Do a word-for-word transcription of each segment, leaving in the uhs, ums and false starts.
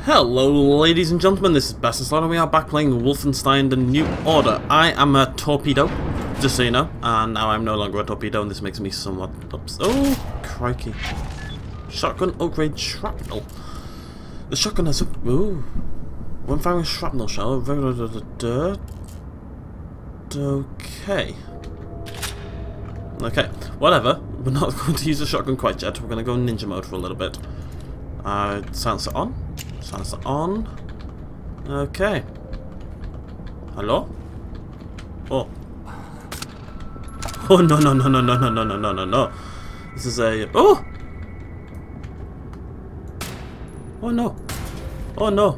Hello ladies and gentlemen, this is Bastislav and we are back playing Wolfenstein The New Order. I am a torpedo, just so you know, and now I'm no longer a torpedo and this makes me somewhat ups- Oh, crikey. Shotgun upgrade shrapnel. The shotgun has a- Ooh. When firing a shrapnel shell, okay. Okay, whatever. We're not going to use the shotgun quite yet, we're going to go ninja mode for a little bit. Uh, silencer on. Silencer on. Okay. Hello? Oh. Oh no no no no no no no no no no no. This is a oh. Oh no. Oh no.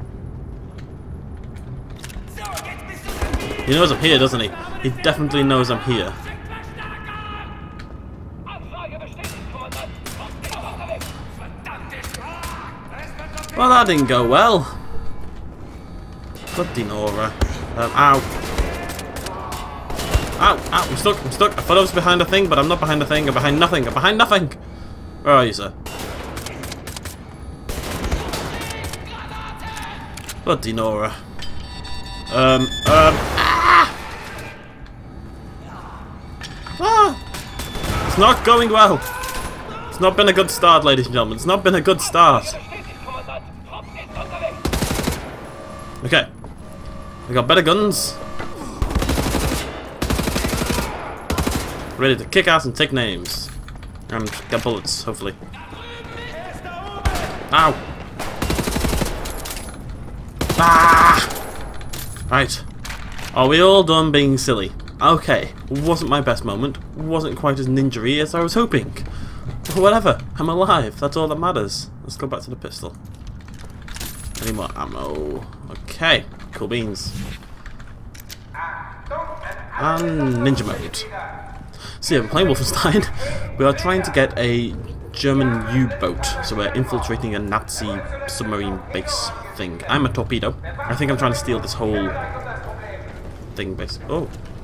He knows I'm here, doesn't he? He definitely knows I'm here. Well, that didn't go well. Bloody Nora. Um, ow. Ow, ow, I'm stuck, I'm stuck. I thought I was behind a thing, but I'm not behind a thing. I'm behind nothing. I'm behind nothing. Where are you, sir? Bloody Nora. Um, um, ah! Ah! It's not going well. It's not been a good start, ladies and gentlemen. It's not been a good start. Okay, we got better guns. Ready to kick ass and take names. And get bullets, hopefully. Ow! Ah! Right. Are we all done being silly? Okay, wasn't my best moment. Wasn't quite as ninja-y as I was hoping. But whatever, I'm alive. That's all that matters. Let's go back to the pistol. Any more ammo? Okay, cool beans. And ninja mode. So yeah, we're playing Wolfenstein. We are trying to get a German U-boat, so we're infiltrating a Nazi submarine base thing. I'm a torpedo. I think I'm trying to steal this whole thing base. Oh.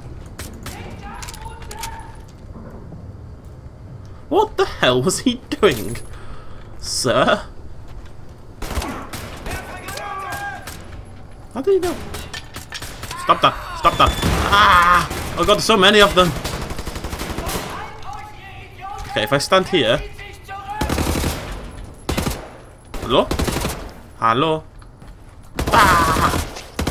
What the hell was he doing, sir? How did he know? Stop that! Stop that! Ah! Oh god, there's so many of them! Okay, if I stand here... Hello? Hello? Ah!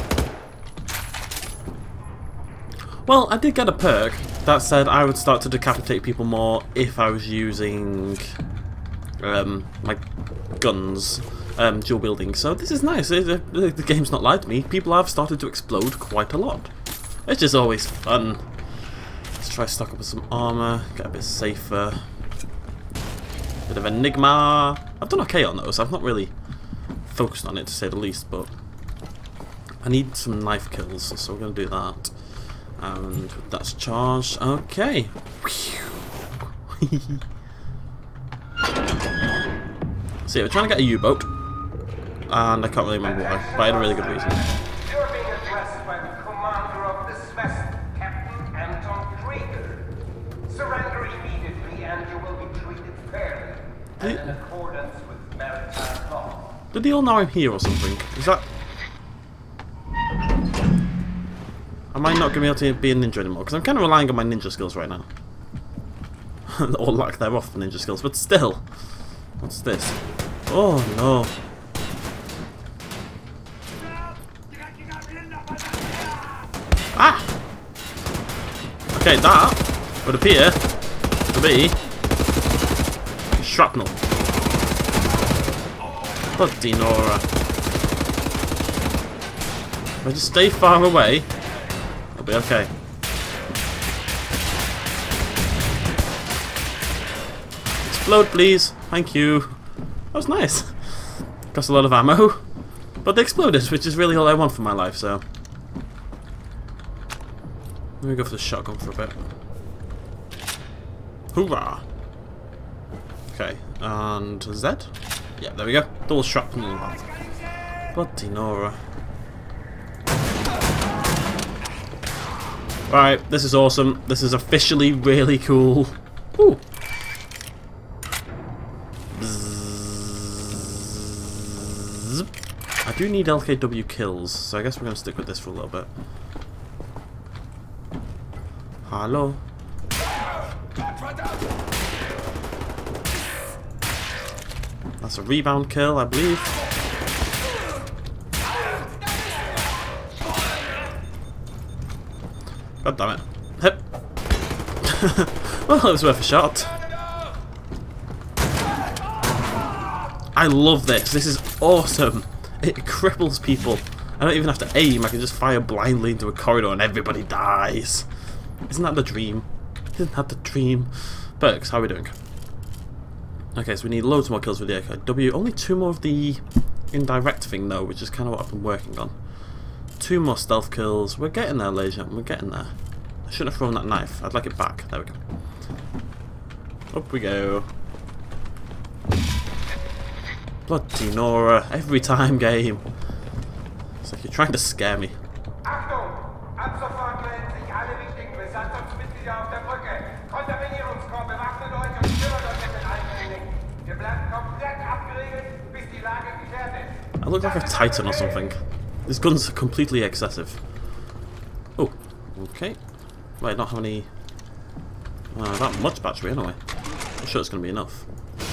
Well, I did get a perk that said I would start to decapitate people more if I was using... Um, my guns. Um, dual wielding, so this is nice. It, it, the game's not lied to me. People have started to explode quite a lot. It's just always fun. Let's try stock up with some armor, get a bit safer. Bit of Enigma. I've done okay on those. I've not really focused on it to say the least, but I need some knife kills, so we're gonna do that. And that's charged. Okay. So yeah, we're trying to get a U-boat. And I can't really remember why, but I had a really good reason. You're being addressed by the commander of this vessel, Captain Anton Krieger. Surrender immediately and you will be treated fairly and in accordance with maritime law. Did they all know I'm here or something? Is that... Am I not going to be able to be a ninja anymore? Because I'm kind of relying on my ninja skills right now. Or lack thereof for ninja skills, but still. What's this? Oh no. Ah! Okay, that would appear to be shrapnel. Bloody Nora. If I just stay far away, I'll be okay. Explode, please. Thank you. That was nice. Cost a lot of ammo, but they exploded, which is really all I want for my life, so... Let me go for the shotgun for a bit. Hoorah! Okay, and Z? Yeah, there we go. Double shrapnel. Bloody Nora. Right, this is awesome. This is officially really cool. Ooh. Zip. I do need L K W kills, so I guess we're going to stick with this for a little bit. Hello. That's a rebound kill, I believe. God damn it. Hip. Well, it was worth a shot. I love this. This is awesome. It cripples people. I don't even have to aim. I can just fire blindly into a corridor and everybody dies. Isn't that the dream? Isn't that the dream? Perks, how are we doing? Okay, so we need loads more kills with the A K W. Only two more of the indirect thing though, which is kind of what I've been working on. Two more stealth kills. We're getting there, ladies and gentlemen. We're getting there. I shouldn't have thrown that knife. I'd like it back. There we go. Up we go. Bloody Nora. Every time, game. It's like you're trying to scare me. Achtung! Ab sofort melden sich alle wichtigen Besatzungsmitglieder auf der Brücke. Kontaminierungskorps bewaffnet euch und stört euch in den Eindringen. Wir bleiben komplett abgeriegelt, bis die Lage geklärt ist. I look like a Titan or something. This gun's completely excessive. Oh, okay. Wait, not have any... Uh, that much battery anyway. I'm sure it's going to be enough.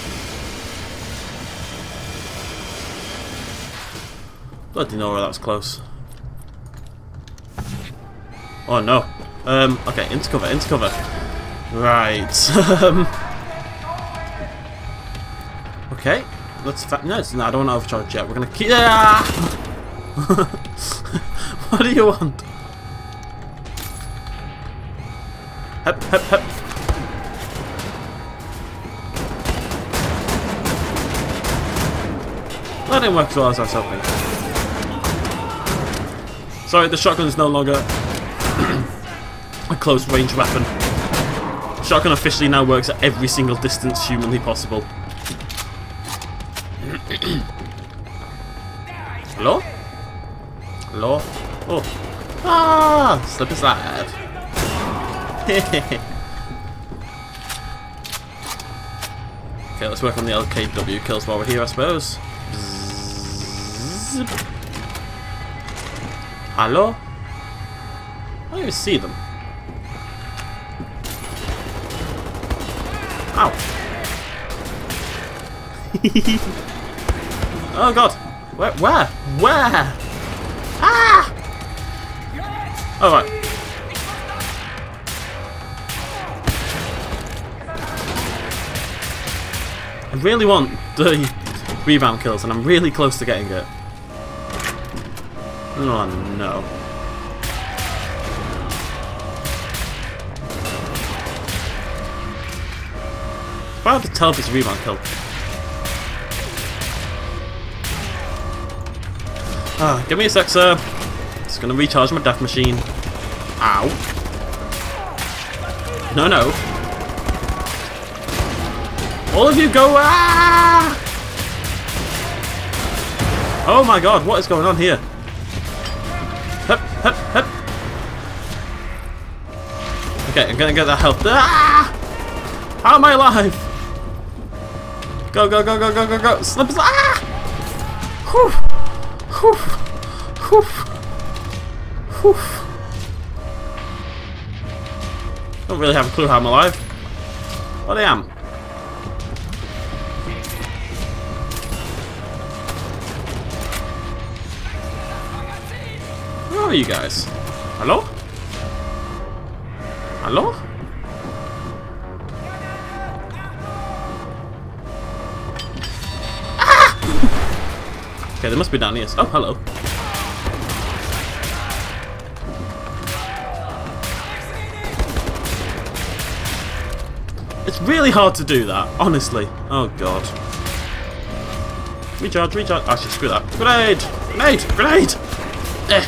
Bloody Nora, that was close. Oh no. Um, okay, into cover, into cover. Right. um, okay. Let's... Fa no, no, I don't want to overcharge yet. We're going to keep... Yeah! What do you want? Hep, hep, hep. That didn't work as well as I was hoping. Sorry, the shotgun is no longer a close range weapon. Shotgun officially now works at every single distance humanly possible. Hello? Hello? Oh. Ah! Slip and slide. Okay, let's work on the L K W kills while we're here, I suppose. Zip. Hello? I don't even see them. Ow. Oh god. Where? Where? Where? Ah! Oh, right. I really want the rebound kills, and I'm really close to getting it. Oh no. It's hard to tell if it's a rebound kill. Ah, give me a sec, sir. Just gonna recharge my death machine. Ow. No, no. All of you go! Ah! Oh my god, what is going on here? Hup, hup, hup. Okay, I'm gonna get that health. Ah! How am I alive? Go, go, go, go, go, go, go! Slip! Ah! Whew! Whew! Whew! Whew! Don't really have a clue how I'm alive. But I am. Where are you guys? Hello? Hello? Ah! Okay, they must be down here. Oh, hello. It's really hard to do that, honestly. Oh god. Recharge, recharge. Actually, screw that. Grenade! Grenade! Grenade! Eh.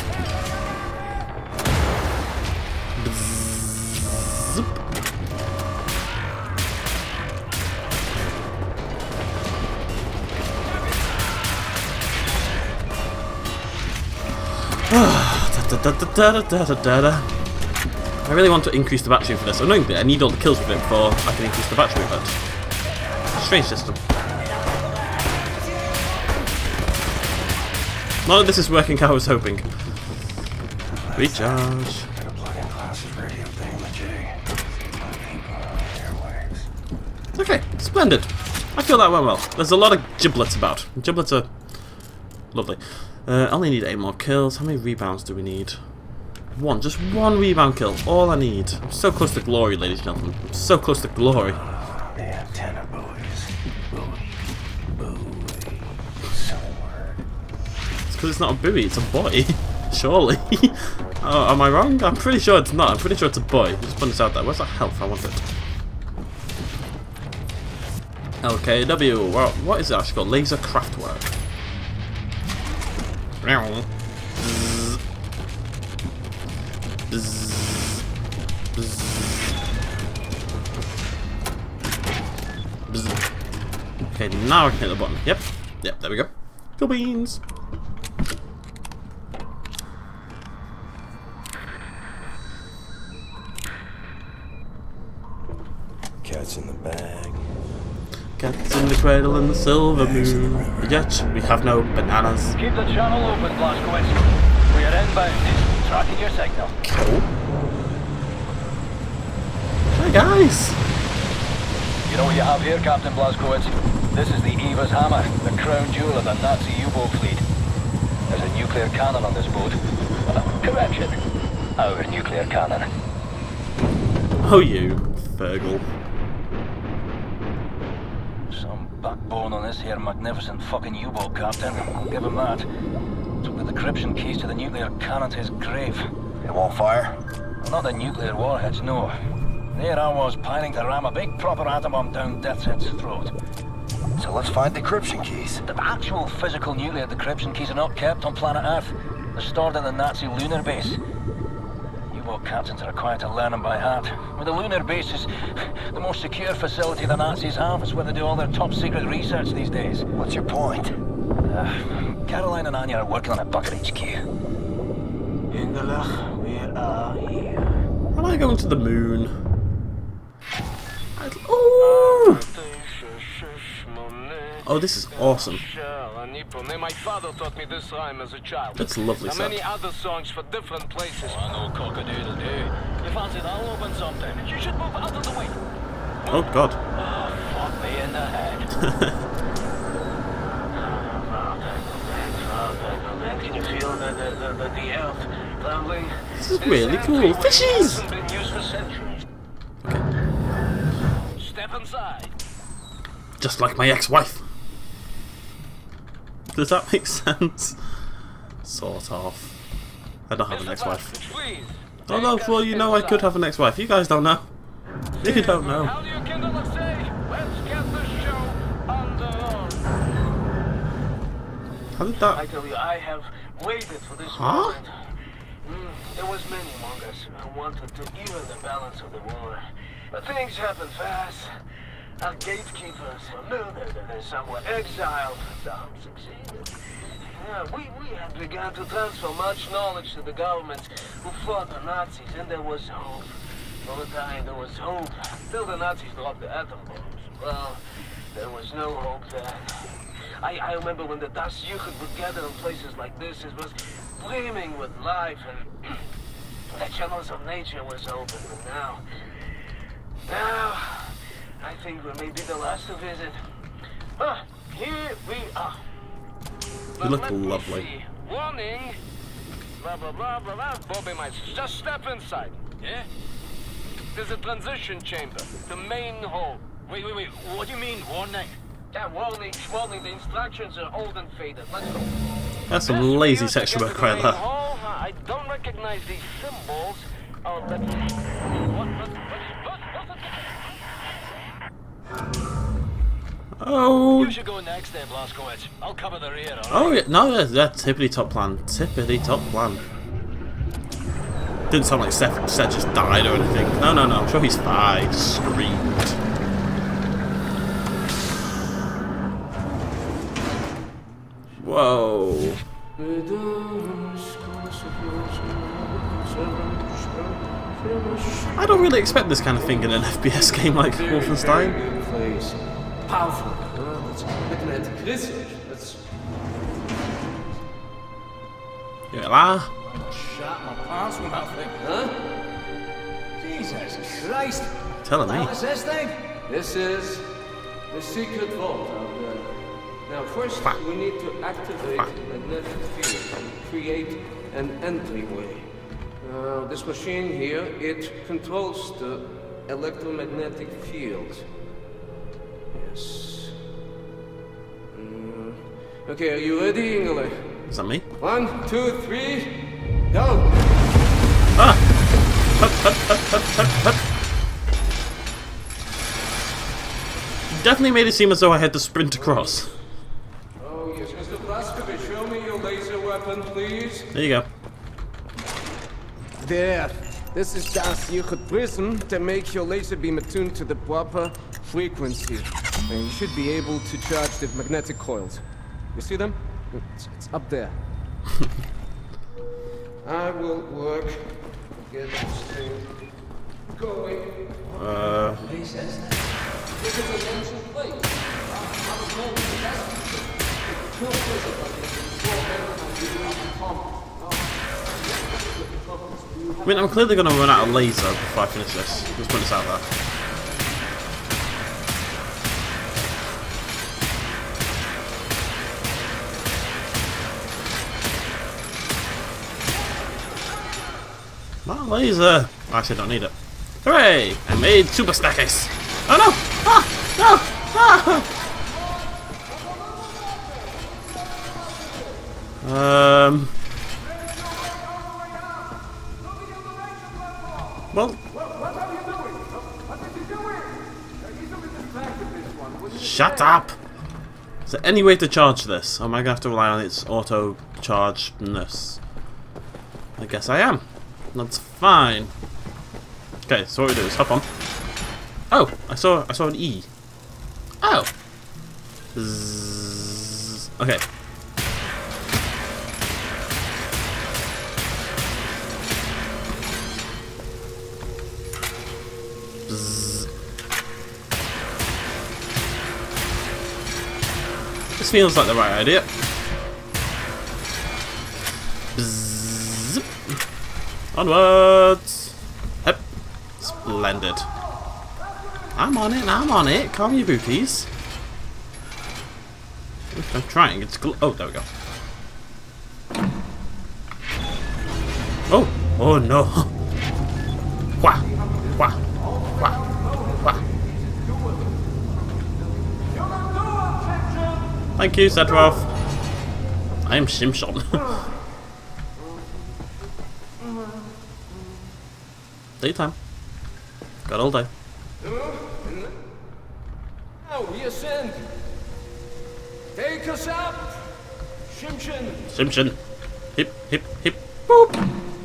Zip. da, da, da, da, da, da, da. I really want to increase the battery for this. Annoyingly, I need all the kills with it before I can increase the battery of it. Strange system. None of this is working how I was hoping. Recharge. Okay, splendid. I feel that went well. There's a lot of giblets about. Giblets are lovely. Uh, I only need eight more kills. How many rebounds do we need? One. Just one rebound kill. All I need. I'm so close to glory, ladies and gentlemen. I'm so close to glory. Oh, the antenna buoys. Buoy. Buoy. Somewhere. It's because it's not a buoy, it's a buoy. Surely. Oh, am I wrong? I'm pretty sure it's not. I'm pretty sure it's a buoy. Just put this out there. Where's that health? I want it. L K W. Well, what is it actually called? Laser Craftwork. Bzz. Bzz. Bzz. Bzz. Okay, now I can hit the button. Yep. Yep, there we go. Cool beans. Cat's in the bag. Cats in the cradle and the silver moon. Yet we have no bananas. Keep the channel open, Blazkowicz. We are inbound. Tracking your signal. Cool. Hey guys! You know what you have here, Captain Blazkowicz? This is the Eva's Hammer, the crown jewel of the Nazi U-boat fleet. There's a nuclear cannon on this boat. Uh, correction. Our nuclear cannon. Oh you, Fergal. Some backbone on this here magnificent fucking U-boat, Captain. I'll give him that. Took the decryption keys to the nuclear cannon to his grave. It won't fire? Well, not the nuclear warheads, no. There I was, pining to ram a big proper atom bomb down Deathshead's throat. So let's find decryption keys. The actual physical nuclear decryption keys are not kept on planet Earth. They're stored in the Nazi lunar base. U-boat captains are required to learn them by heart. Well, the lunar base is the most secure facility the Nazis have. It's where they do all their top secret research these days. What's your point? Uh, Caroline and Anya are working on a Bucket H Q. Ingelach, we are here. Am I going to the moon? I'd... Oh! Oh, this is awesome. My father taught me this rhyme as a child. That's lovely and stuff. many other songs for different places. Oh, no cock-a-doodle-doo. You fancy that'll open something? You should move out of the way. Oh god. Oh, fuck me in the head. Can you feel the, the, the, the, the earth trembling? This is really cool. Fishies! Hasn't been used for centuries. Okay. Step inside. Just like my ex-wife. Does that make sense? Sort of. I don't have an ex-wife. Please. Oh no, well you know I could have an ex-wife. You guys don't know. You don't know. How do you kindle a say? Let's get the show on the road. How did that... I tell you, I have waited for this Huh? moment. Mm, there was many among us who wanted to even the balance of the war. But things happen fast. Our gatekeepers were murdered and then some were exiled. Some succeeded. Yeah, we, we had begun to transfer much knowledge to the governments who fought the Nazis, and there was hope. For the time, there was hope. Till the Nazis dropped the atom bombs. Well, there was no hope then. I, I remember when the Das Jugend would gather in places like this, it was brimming with life, and the channels of nature was open. And now, now, I think we may be the last to visit. Ah, here we are. You look Let me lovely. see. Warning. Blah blah blah blah blah. Bobby mice. Just step inside. Yeah. There's a transition chamber. The main hall. Wait, wait, wait. What do you mean, warning? Yeah, warning, warning, the instructions are old and faded. Let's go. That's some Best for lazy you to sexual get work to the right main there. hall? I don't recognize these symbols. Oh, let's see. What, what, what, what, what, Oh... You should go next then, Blazkowicz. I'll cover the rear, alright? Oh yeah, no, that's yeah, tippity top plan. Tippity top plan. Didn't sound like Seth, Seth just died or anything. No, no, no, I'm sure he's fine. He screamed. Whoa. I don't really expect this kind of thing in an F P S game like Wolfenstein. Powerful. That's looking at Chris. That's You're la. Shut my pants with that thing. Huh? Jesus Christ. Telling me. What's this thing? This is the secret vault out there. Now, first Fuck. we need to activate Fuck. the magnetic field and create an entryway. Now, this machine here, it controls the electromagnetic field. Yes. Mm. Okay, are you ready, Ingle? Is that me? One, two, three, go! Ah! Hup, hup, hup, hup, hup, hup. Definitely made it seem as though I had to sprint across. Oh, yes, Mister Blazkowicz, show me your laser weapon, please. There you go. There. This is the secret prism to make your laser beam attuned to the proper frequency. And you should be able to charge the magnetic coils. You see them? It's, it's up there. I will work to get this thing going. Uh. I mean, I'm clearly going to run out of laser before I finish this. Let's put this out there. My laser! I actually don't need it. Hooray! I made super stackers! Oh no! Ah! No! Ah! Um. Well. Shut up! Is there any way to charge this? Or am I going to have to rely on its auto chargedness? I guess I am. That's fine. Okay, so what we do is hop on. Oh, I saw I saw an E. Oh. Zzz. Okay. Zzz. This feels like the right idea. Bzzz. Onwards. Yep. Splendid. I'm on it, I'm on it. Calm your booties. I'm trying. It's gl oh, there we go. Oh, oh no. Wah, wah, wah, wah. Thank you, Sedrov. I am Shimshon. Daytime. Got all day. Now we ascend. Take us up, Shimshin. Shimshin. Hip, hip, hip. Boop.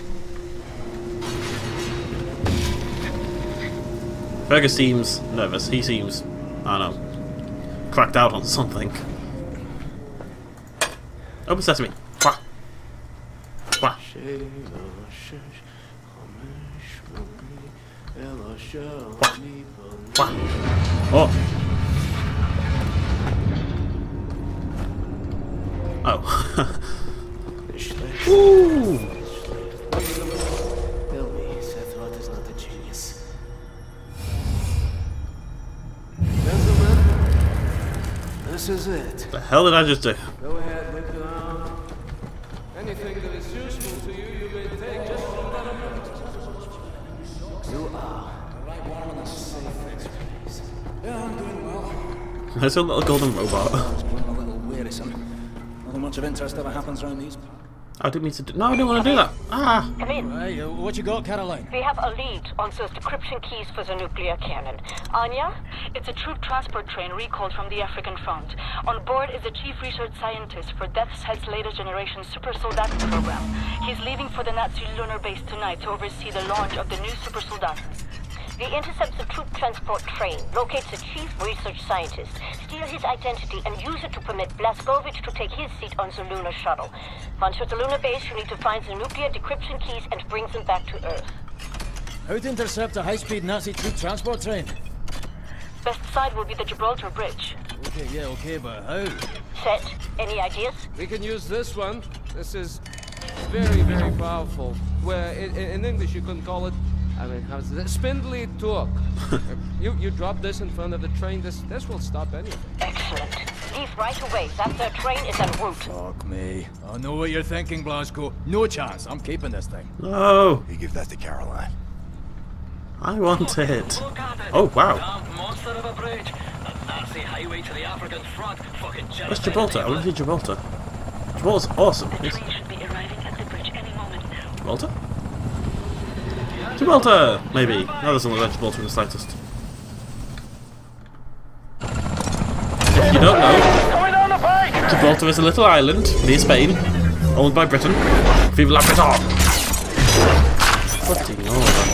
Fergus seems nervous. He seems, I don't know, cracked out on something. Open sesame. Quack. Quack. Quack. Oh. Oh. Ooh. Tell me, Sephiroth is not a genius. Gentlemen, this is it. The hell did I just do? Go ahead, look around. Anything that is useful to you, you may take just from that amount. You are the right one in a safe place. Yeah, I'm doing well. There's a little golden robot. A little wearisome. Nothing much of interest ever happens around these. I didn't mean to do. No, I didn't want to do that. Ah. Come in. Hey, uh, what you got, Caroline? We have a lead on those decryption keys for the nuclear cannon. Anya? It's a troop transport train recalled from the African front. On board is a chief research scientist for Death's Head's latest generation super soldat program. He's leaving for the Nazi lunar base tonight to oversee the launch of the new super soldat. We intercept the troop transport train, locate the chief research scientist, steal his identity, and use it to permit Blazkowicz to take his seat on the lunar shuttle. Once you're at the lunar base, you need to find the nuclear decryption keys and bring them back to Earth. How to intercept a high-speed Nazi troop transport train? Best side will be the Gibraltar Bridge. Okay, yeah, okay, but how? Set, any ideas? We can use this one. This is Very, very powerful. Where in, in English you can call it, I mean, how's it? Spindly torque. you you drop this in front of the train, this this will stop anything. Excellent. Leave right away. That their train is en route. Fuck me. I know what you're thinking, Blasco. No chance. I'm keeping this thing. No. You give that to Caroline. I want it. Oh wow. Monster of a bridge. A Nazi highway to the African front. Fucking Where's Gibraltar? I want to see Gibraltar. Gibraltar's awesome. The train should be arriving at the bridge any moment now. Gibraltar? Gibraltar! Maybe. No, there's not Gibraltar in the slightest. If you don't know, Gibraltar is a little island near Spain, owned by Britain. Vive la Britain! Fucking over.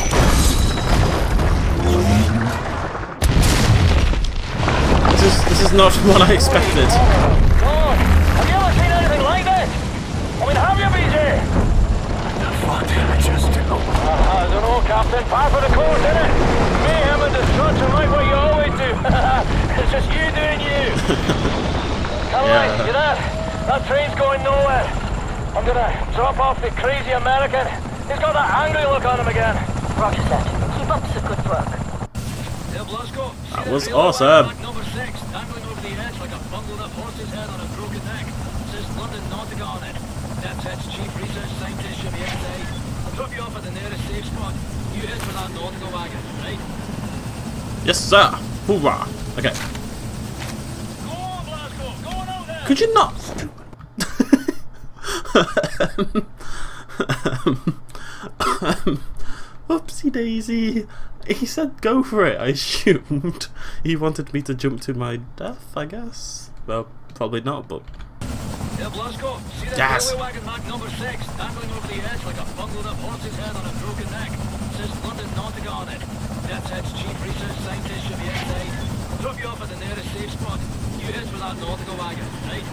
This is this is not what I expected. God, have you ever seen anything like this? I mean, have you, B J? What did I just do? Uh, I don't know, Captain. Par for the course, innit? Mayhem and destruction like what you always do. It's just you doing you. Caroline, Yeah. you there? That train's going nowhere. I'm gonna drop off the crazy American. He's got that angry look on him again. Roger that. Keep up the good work. There, Blasco. See That that was railway awesome. wagon number six, dangling over the edge like a bungled up horse's head on a broken neck. Says London Nautica on it. That's its chief research scientist should be inside. I'll drop you off at the nearest safe spot. You head for that Nautica wagon, right? Yes, sir. Hoorah. Okay. Go on, Blasco. Go on out there. Could you not? Oopsie daisy. He said go for it. I assumed he wanted me to jump to my death, I guess. Well, probably not, but... Yeah, Blasco. See that Yes. railway wagon marked number six, dangling over the edge like a bungled up horse's head on a broken neck. Says London Nautica on it. That's its chief research scientist should be inside. I'll drop you off at the nearest safe spot. You head for that Nautica wagon, right?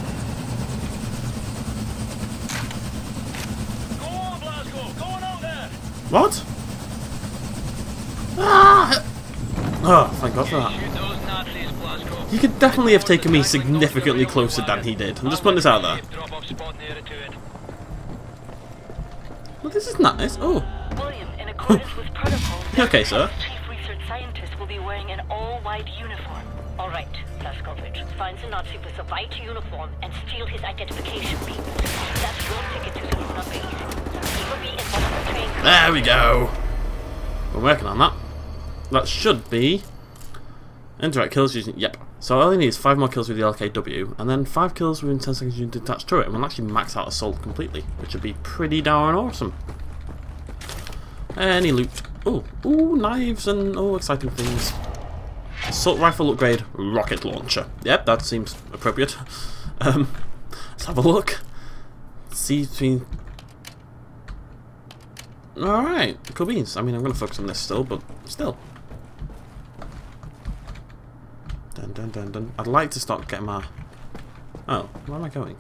Go on, Blasco. Go on out there. What? Ah! Oh, thank God for that. Shoot those Nazis, Blasco. He could definitely have taken me significantly closer than he did. I'm just putting this out there. Drop off spot nearer to it. Well, this is nice. Oh. William, in accordance with protocol, Okay, sir. Chief Research Scientist will be wearing an all-white uniform. All right, Blaskovich. Find the Nazi with the white uniform and steal his identification beam. That's your ticket to the lunar base. He will be in one of the trains. There we go. We're working on that. That should be indirect kills using. Yep. So all I need is five more kills with the L K W, and then five kills within ten seconds using detached turret, and we'll actually max out assault completely, which would be pretty darn awesome. Any loot? Oh, ooh, knives and oh, exciting things. Assault rifle upgrade, rocket launcher. Yep, that seems appropriate. Um, let's have a look. See between. Alright, cool beans. I mean, I'm going to focus on this still, but still. Dun dun dun dun. I'd like to start getting my... Oh, where am I going?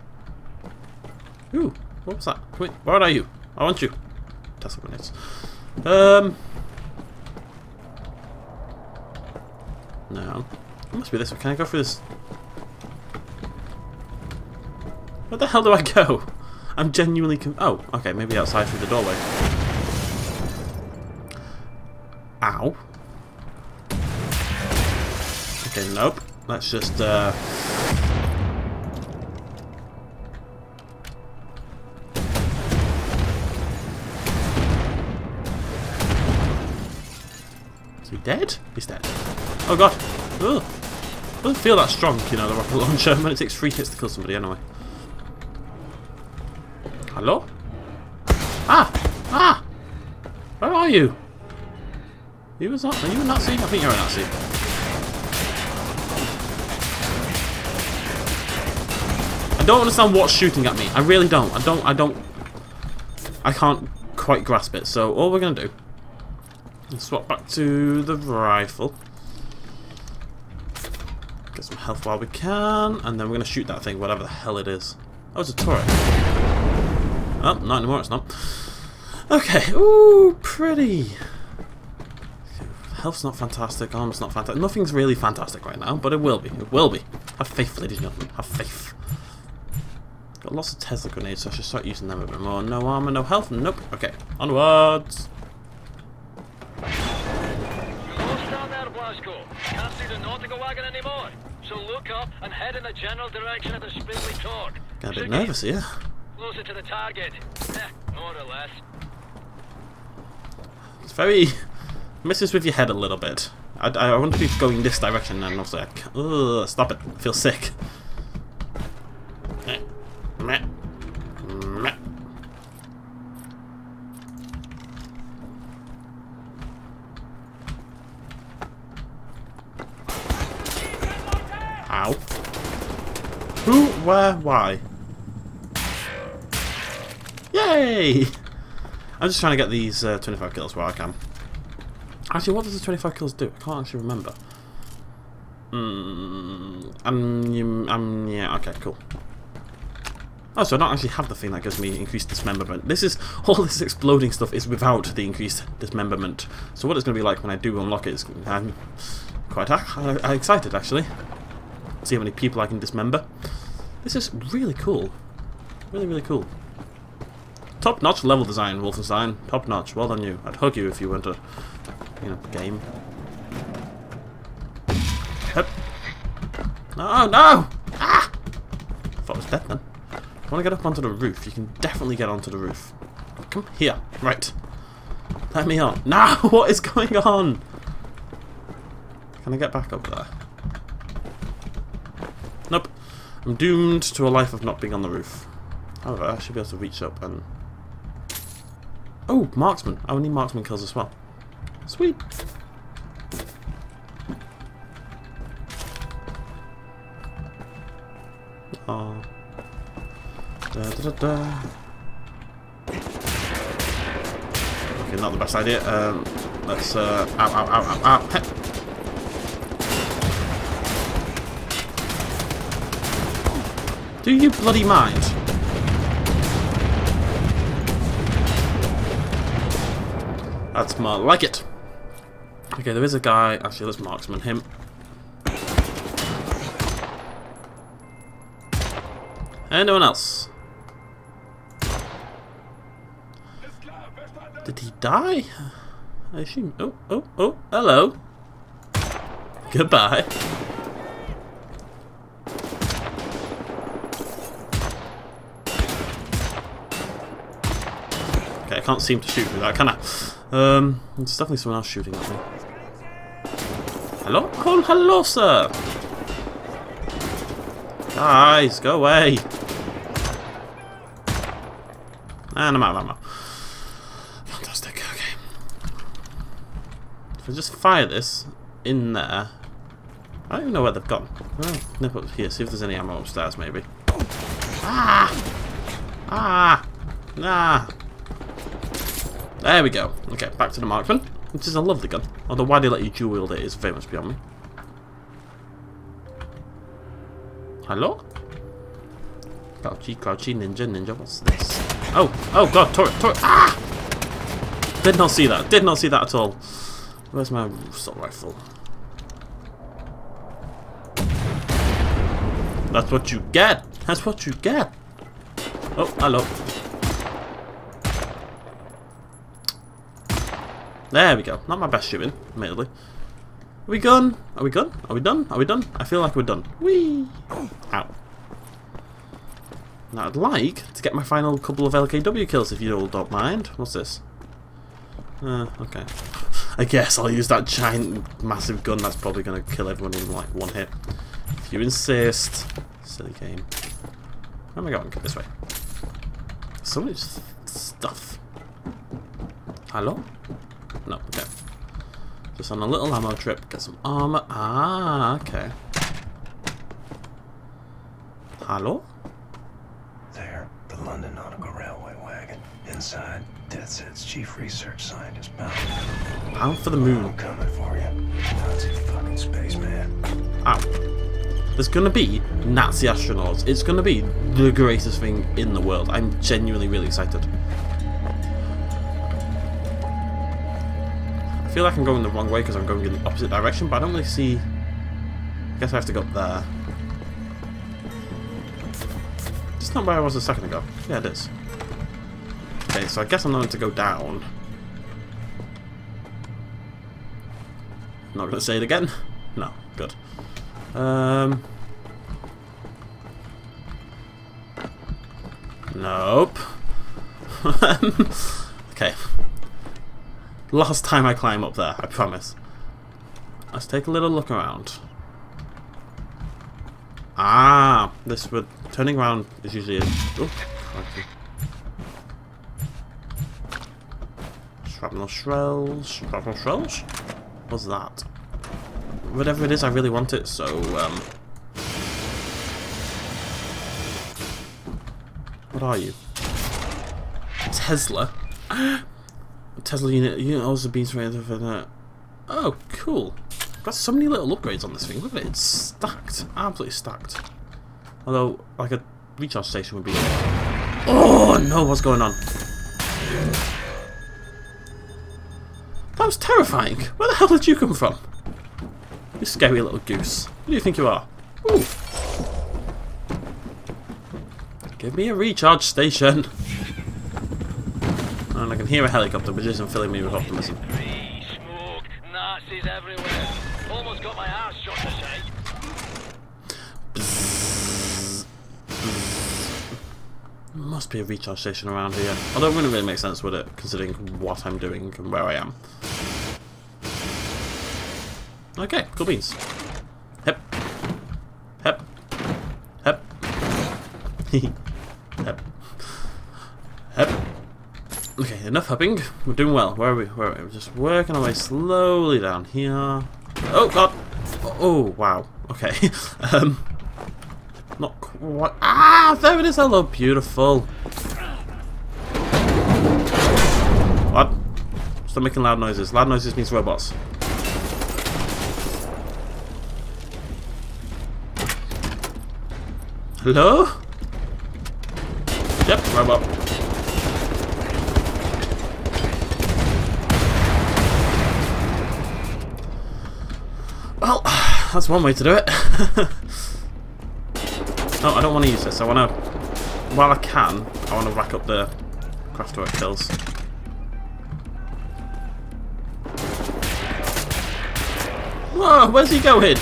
Ooh, what was that? Wait, where are you? I want you. Tesla grenades. Um... No. It must be this way. Can I go through this? Where the hell do I go? I'm genuinely con- oh, okay, maybe outside through the doorway. Ow. Okay, nope. Let's just, uh... Is he dead? He's dead. Oh god. Ugh. Doesn't feel that strong, you know, the rocket launcher, when it takes three hits to kill somebody anyway. Hello? Ah! Ah! Where are you? You was not, are you a Nazi? I think you're a Nazi. I don't understand what's shooting at me. I really don't. I don't, I don't... I can't quite grasp it. So all we're going to do is swap back to the rifle. Get some health while we can. And then we're going to shoot that thing, whatever the hell it is. Oh, it's a turret. Oh, not anymore, it's not. Okay, ooh, pretty. Health's not fantastic, arm's not fantastic. Nothing's really fantastic right now, but it will be. It will be. Have faith, ladies and gentlemen. Have faith. Got got lots of Tesla grenades, so I should start using them a bit more. No armor, no health. Nope. Okay, onwards. Close down there, Blasco. Can't see the nautical wagon anymore. So look up and head in the general direction of the spindly torque. Getting a bit nervous here. Closer to the target. Eh, more or less. It's very messes with your head a little bit. I, I want to be going this direction, and also like, ugh, stop it. I feel sick. Meh. Meh. Meh. Ow. Who, where, why? Yay! I'm just trying to get these uh, twenty-five kills where I can. Actually, what does the twenty-five kills do? I can't actually remember. Hmm. Um, um, yeah, okay, cool. Oh, so I don't actually have the thing that gives me increased dismemberment. This is, all this exploding stuff is without the increased dismemberment. So what it's going to be like when I do unlock it is, I'm quite uh, excited, actually. See how many people I can dismember. This is really cool. Really, really cool. Top-notch level design, Wolfenstein. Top-notch. Well done you. I'd hug you if you weren't a, you know, game. Yep. No, no! Ah! I thought I was dead then. If you want to get up onto the roof, you can definitely get onto the roof. Come here. Right. Let me on. No! What is going on? Can I get back up there? Nope. I'm doomed to a life of not being on the roof. However, I should be able to reach up and... Oh, marksman. I will need marksman kills as well. Sweet. Oh. Da, da, da, da. Okay, not the best idea. Um, let's. Uh, ow, ow, ow, ow, ow. Heh. Do you bloody mind? That's more like it. Okay, there is a guy. Actually, let's marksman him. Anyone else? Did he die? I assume. Oh, oh, oh, hello. Goodbye. Okay, I can't seem to shoot with that, can I? Um, there's definitely someone else shooting at me. Hello? Oh, hello, sir! Guys, go away! And I'm out of ammo. Fantastic, okay. If I just fire this in there... I don't even know where they've gone. Oh, nip up here, see if there's any ammo upstairs, maybe. Ah! Ah! Ah! There we go. Okay, back to the marksman, which is a lovely gun. Although why they let you dual wield it is very much beyond me. Hello? Crouchy, crouchy, ninja, ninja, what's this? Oh, oh god, turret, turret, ah! Did not see that, did not see that at all. Where's my assault rifle? That's what you get, that's what you get. Oh, hello. There we go. Not my best shooting, admittedly. Are we gone? Are we gone? Are we done? Are we done? I feel like we're done. Whee! Ow. Now I'd like to get my final couple of L K W kills if you all don't mind. What's this? Uh, okay. I guess I'll use that giant, massive gun that's probably going to kill everyone in like one hit. If you insist. Silly game. Where am I going? This way. So much stuff. Hello? No, okay. Just on a little ammo trip, get some armor. Ah, okay. Hello? There, the London Nautical Railway wagon. Inside, Death's chief research scientist bound. Bound for the moon. I'm coming for you, Nazi fucking spaceman. Ow. There's gonna be Nazi astronauts. It's gonna be the greatest thing in the world. I'm genuinely really excited. I feel like I'm going the wrong way because I'm going in the opposite direction, but I don't really see... I guess I have to go up there. Just this not where I was a second ago? Yeah, it is. Okay, so I guess I'm not going to go down. Not going to say it again? No, good. Um... Nope. Okay. Last time I climb up there, I promise. Let's take a little look around. Ah, this would turning around is usually a oh, crikey. Shrapnel shells, shrapnel shells. What's that? Whatever it is, I really want it. So, um, what are you? Tesla. Tesla unit. Unit also beams for it. Oh, cool. Got so many little upgrades on this thing. Look at it. It's stacked. Absolutely stacked. Although, like a recharge station would be. Oh no! What's going on? That was terrifying. Where the hell did you come from? You scary little goose. Who do you think you are? Ooh. Give me a recharge station. And I can hear a helicopter, which isn't filling me with optimism. Smoke, Nazis everywhere. Almost got my ass shot aside. Bzzz. Bzzz. Must be a recharge station around here. Although it wouldn't really make sense, would it, considering what I'm doing and where I am. Okay, cool beans. Hep. Hep. Hep. Hep. Hep. Okay, enough hopping. We're doing well. Where are we? Where are we? We're just working our way slowly down here. Oh god! Oh wow. Okay. um. Not quite. Ah! There it is. Hello, beautiful. What? Stop making loud noises. Loud noises means robots. Hello? Yep, robot. Well, that's one way to do it. No, I don't want to use this. I want to, while I can, I want to rack up the craftwork kills. Whoa, where's he going?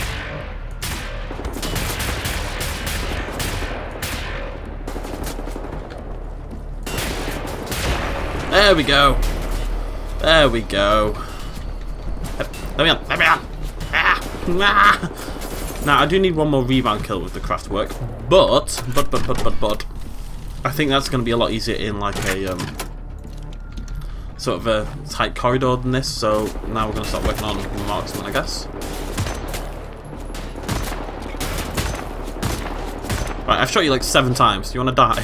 There we go. There we go. Let me on. Let me on. Ah, ah. Now I do need one more rebound kill with the craftwork, but but but but but but I think that's going to be a lot easier in like a um, sort of a tight corridor than this. So now we're going to start working on marksman, I guess. Right, I've shot you like seven times. Do you want to die?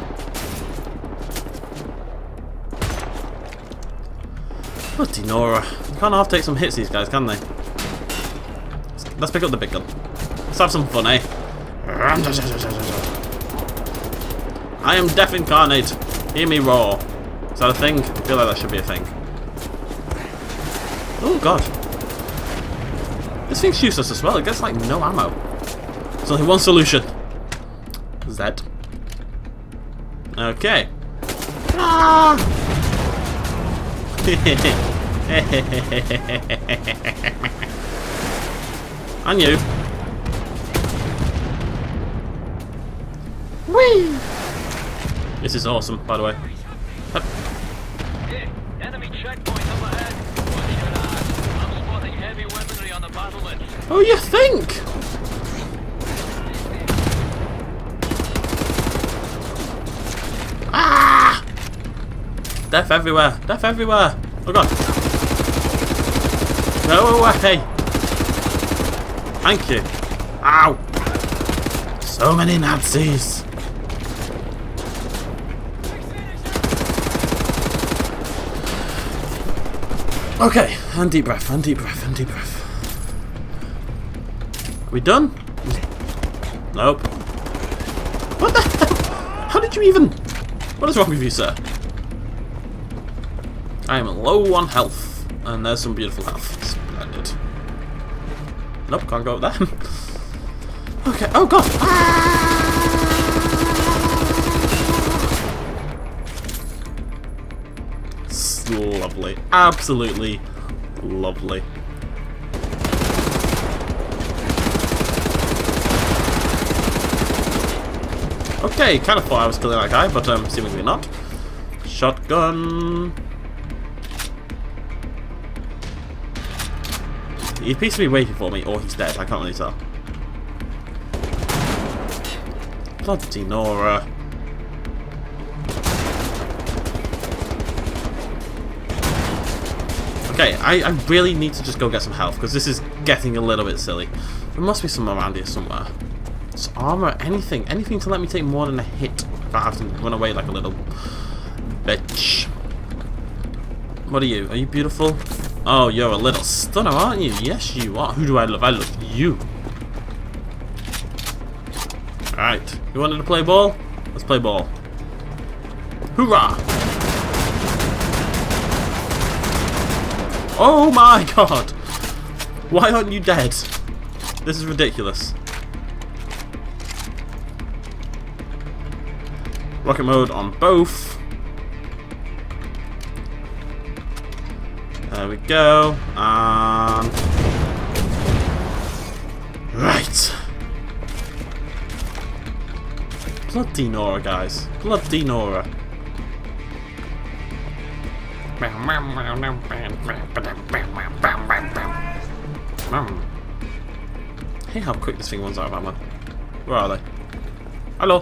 Bloody Nora. You can't half take some hits, these guys, can they? Let's pick up the big gun. Let's have some fun, eh? I am Death Incarnate. Hear me roar. Is that a thing? I feel like that should be a thing. Oh god. This thing shoots us as well. It gets like no ammo. There's only one solution. Z. Okay. Ah! And you. Whee! This is awesome, by the way. Hup. Hey, enemy checkpoint up ahead. Watch your ass. I'm spotting heavy weaponry on the battlement. Oh, you think? Ah! Death everywhere. Death everywhere. Oh god. Go away. Thank you. Ow. So many Nazis. Okay, and deep breath, and deep breath, and deep breath. Are we done? Nope. What the hell? How did you even... What is wrong with you, sir? I am low on health. And there's some beautiful health. Splendid. Nope, can't go up there. Okay, oh god! Ah! lovely. Absolutely lovely. Okay, kind of thought I was killing that guy, but um, seemingly not. Shotgun. He appears to be waiting for me, or he's dead. I can't really tell. Bloody Nora. Okay, I, I really need to just go get some health, because this is getting a little bit silly. There must be some around here somewhere. It's armor, anything. Anything to let me take more than a hit if I have to run away like a little bitch. What are you? Are you beautiful? Oh, you're a little stunner, aren't you? Yes, you are. Who do I love? I love you. Alright. You wanted to play ball? Let's play ball. Hoorah! Oh my god! Why aren't you dead? This is ridiculous. Rocket mode on both. There we go. And right. Bloody Nora, guys. Bloody Nora. Hey, how quick this thing runs out of ammo. Where are they? Hello.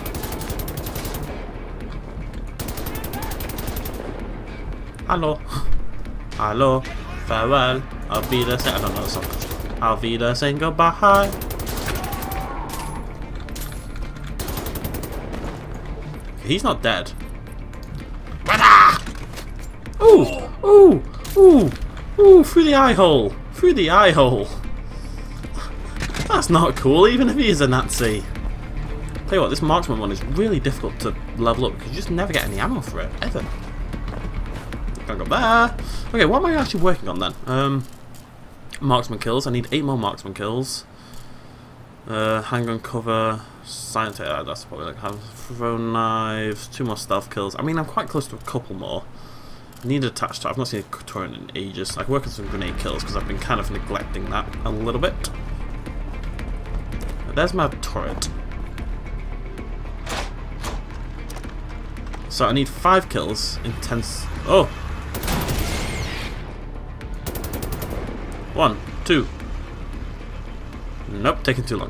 Hello. Hello. Farewell. Auf Wiedersehen. I don't know the song. Auf Wiedersehen. Goodbye. He's not dead. Ooh! Ooh! Ooh! Ooh! Through the eye hole! Through the eye hole! That's not cool, even if he is a Nazi. Tell you what, this marksman one is really difficult to level up because you just never get any ammo for it, ever. Can't go there. Okay, what am I actually working on then? Um, marksman kills. I need eight more marksman kills. Uh, handgun cover. Science. Uh, that's probably like have throw knives. Two more stealth kills. I mean, I'm quite close to a couple more. I need to attach to. I've not seen a turret in ages. I can work on some grenade kills because I've been kind of neglecting that a little bit. There's my turret. So I need five kills in ten. Oh. One, two. Nope, taking too long.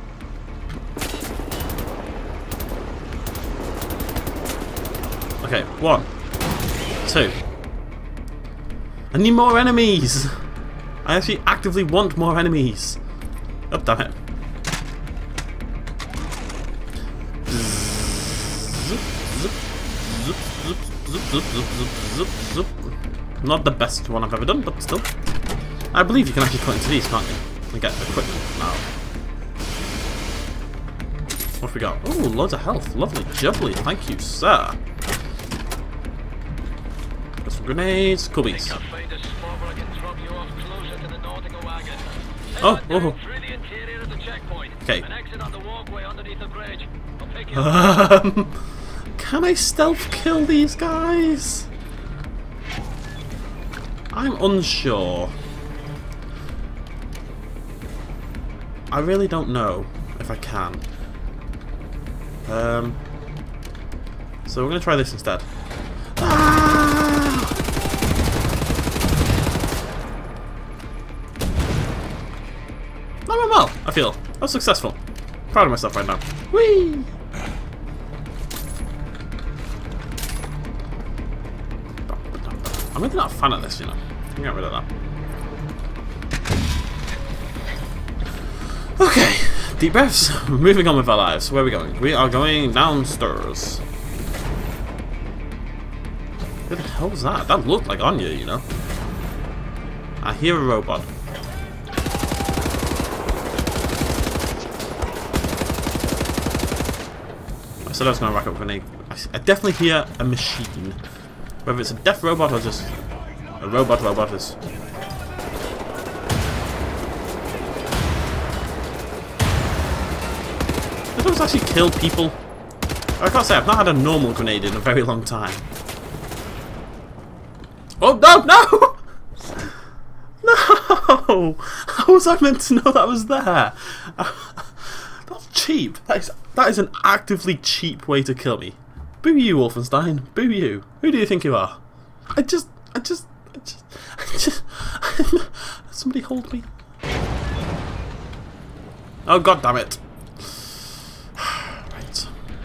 Okay, one, two. I need more enemies! I actually actively want more enemies. Oh, damn it. Zip, zip, zip, zip, zip, zip, zip, zip, zip. Not the best one I've ever done, but still. I believe you can actually cut into these, can't you? And get equipment now. What have we got? Oh, loads of health. Lovely jubbly. Thank you, sir. Got some grenades. Cool beats. Oh, oh. Okay. Um, can I stealth kill these guys? I'm unsure. I really don't know if I can. Um, so we're going to try this instead. Ah! I went well, I feel. I was successful. Proud of myself right now. Whee! I'm really not a fan of this, you know. I can get rid of that. Okay, deep breaths. Moving on with our lives. Where are we going? We are going downstairs. Who the hell was that? That looked like Anya, you know. I hear a robot. I said I was going to rack up a grenade. I definitely hear a machine. Whether it's a deaf robot or just a robot robot is. Do those actually kill people? I can't say, I've not had a normal grenade in a very long time. Oh, no, no! No! How was I meant to know that was there? That's cheap. That is, that is an actively cheap way to kill me. Boo you, Wolfenstein. Boo you. Who do you think you are? I just... I just... I just... I just... Somebody hold me. Oh, god damn it. Right.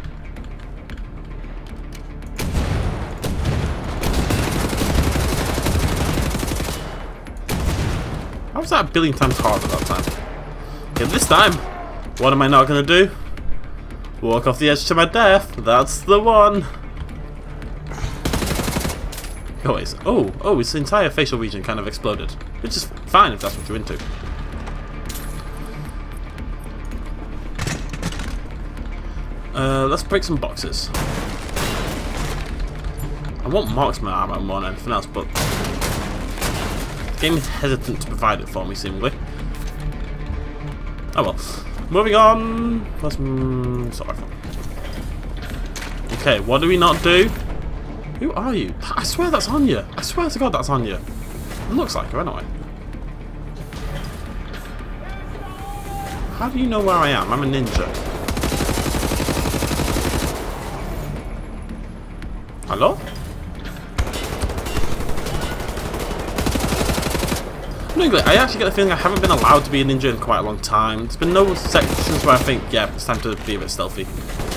How was that a billion times harder that time? Okay, this time, what am I not going to do? Walk off the edge to my death. That's the one. Oh, wait. Oh, oh, its entire facial region kind of exploded. Which is fine if that's what you're into. Uh, let's break some boxes. I want marksman armor more than anything else, but the game is hesitant to provide it for me, seemingly. Oh well. Moving on. Let's. Mm, sorry. Okay, what do we not do? Who are you? I swear that's Anya. I swear to God that's Anya. It looks like her anyway. How do you know where I am? I'm a ninja. Hello? No, I actually get the feeling I haven't been allowed to be a ninja in quite a long time. There's been no sections where I think, yeah, it's time to be a bit stealthy.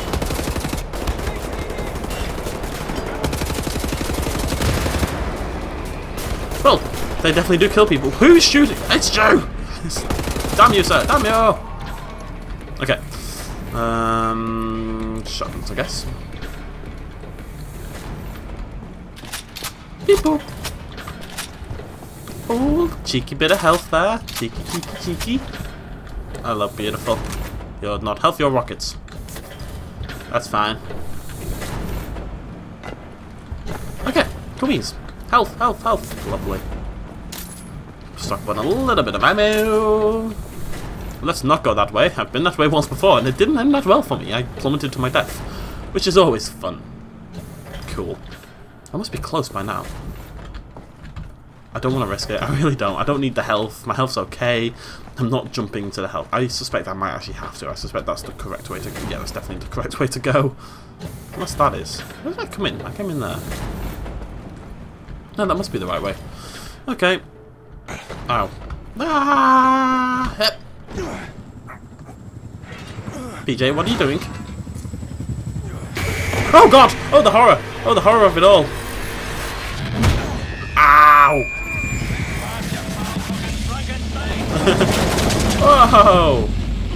Well, they definitely do kill people. Who's shooting? It's Joe! Damn you, sir! Damn you! Okay. Um, shotguns, I guess. Beep boop. Oh, cheeky bit of health there. Cheeky, cheeky, cheeky. I love beautiful. You're not health, you're rockets. That's fine. Okay, coolies. Health, health, health. Lovely. Stock on a little bit of ammo. Let's not go that way. I've been that way once before and it didn't end that well for me. I plummeted to my death, which is always fun. Cool. I must be close by now. I don't want to risk it. I really don't. I don't need the health. My health's okay. I'm not jumping to the health. I suspect I might actually have to. I suspect that's the correct way to go. Yeah, that's definitely the correct way to go. Unless that is. Where did I come in? I came in there. No, that must be the right way. Okay. Ow. Ah! Hep. P J, what are you doing? Oh god! Oh, the horror! Oh, the horror of it all! Ow! Whoa!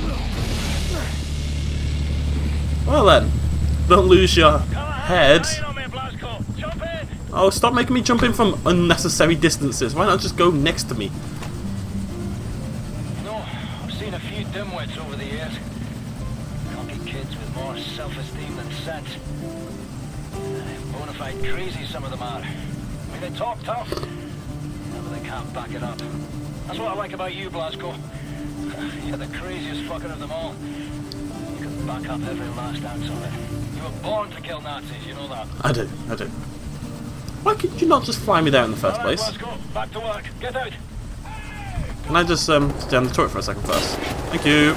Well then, don't lose your head. Oh, stop making me jump in from unnecessary distances. Why not just go next to me? No, I've seen a few dimwits over the years. Cocky kids with more self-esteem than sense. Bonafide crazy, some of them are. I mean, they talk tough, but they can't back it up. That's what I like about you, Blasco. You're the craziest fucker of them all. You can back up every last ounce of it. You were born to kill Nazis, you know that. I do, I do. Why could you not just fly me there in the first all right, place? Blasco, back to work. Get out. Can I just um, stay on the turret for a second first? Thank you.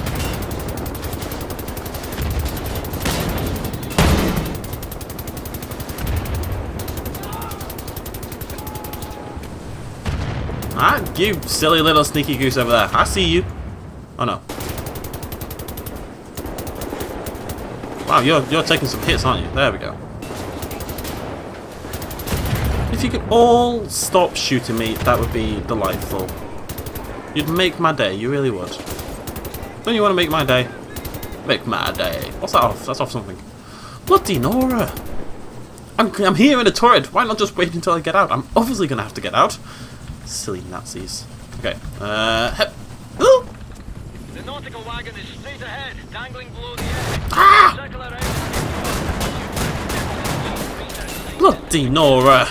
Ah, you silly little sneaky goose over there. I see you. Oh no. Wow, you're you're taking some hits, aren't you? There we go. If you could all stop shooting me, that would be delightful. You'd make my day, you really would. Don't you want to make my day? Make my day. What's that off? That's off something. Bloody Nora! I'm, I'm here in a turret. Why not just wait until I get out? I'm obviously going to have to get out. Silly Nazis. Okay. Uh, hep. Ooh. The nautical wagon is straight ahead, dangling below the edge. Ah! Circle around. Bloody Nora!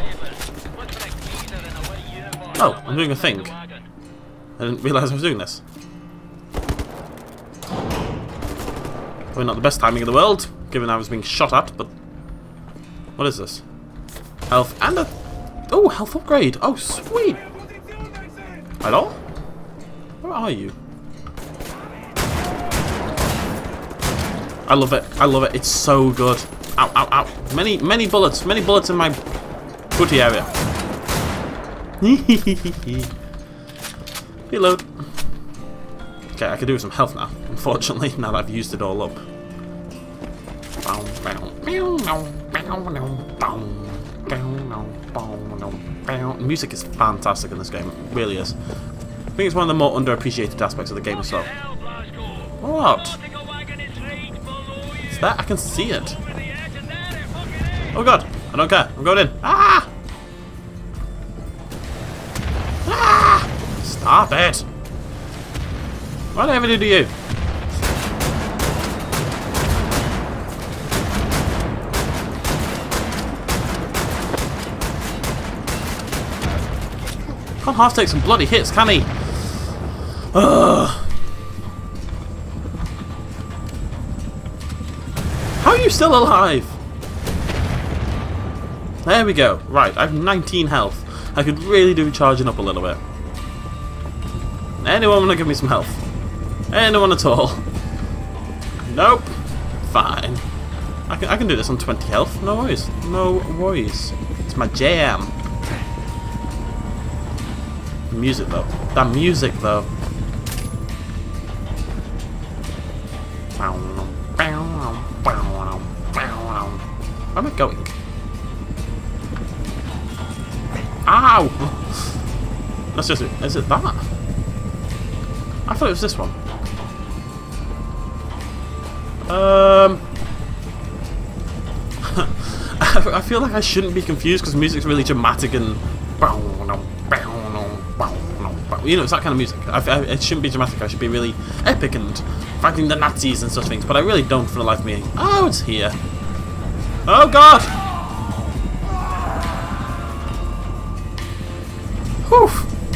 Oh, I'm doing a thing. I didn't realise I was doing this. Probably not the best timing in the world, given I was being shot at, but... What is this? Health and a... Oh, health upgrade. Oh, sweet. Hello? Where are you? I love it. I love it. It's so good. Ow, ow, ow. Many, many bullets. Many bullets in my booty area. Reload. Okay, I can do with some health now, unfortunately, now that I've used it all up. Music is fantastic in this game, it really is. I think it's one of the more underappreciated aspects of the game as well. What? It's that? I can see it. Oh god, I don't care, I'm going in. Ah! Ah! Stop it! What did I ever do to you? Can't half take some bloody hits, can he? Ugh. How are you still alive? There we go. Right, I have nineteen health. I could really do charging up a little bit. Anyone want to give me some health? Anyone at all? Nope. Fine. I can I can do this on twenty health. No worries. No worries. It's my jam. The music though. That music though. Where am I going? Ow! That's just it. Is it that? I thought it was this one. Um, I feel like I shouldn't be confused because music's really dramatic and you know, it's that kind of music. I, I, it shouldn't be dramatic. I should be really epic and fighting the Nazis and such things. But I really don't for the life of me. Oh, it's here. Oh God! Whew.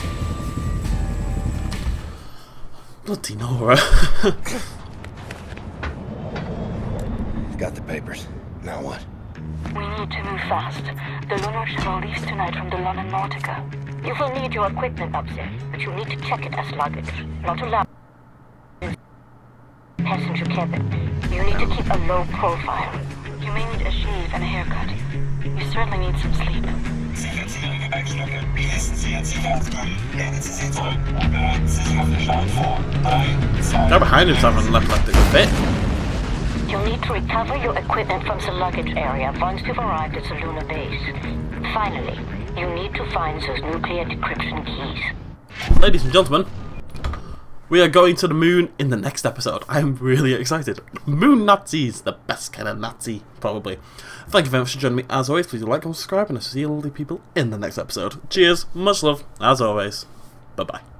Bloody Nora. Got the papers. Now what? We need to move fast. The lunar shuttle leaves tonight from the London Nautica. You will need your equipment up there, but you need to check it as luggage. Not allowed in passenger cabin. You need to keep a low profile. You may need a shave and a haircut. You certainly need some sleep. Go behind himself and left left it a bit. You'll need to recover your equipment from the luggage area once you've arrived at the lunar base. Finally, you need to find those nuclear decryption keys. Ladies and gentlemen, we are going to the moon in the next episode. I am really excited. Moon Nazis, the best kind of Nazi, probably. Thank you very much for joining me. As always, please like and subscribe, and I'll see you lovely people in the next episode. Cheers, much love, as always. Bye-bye.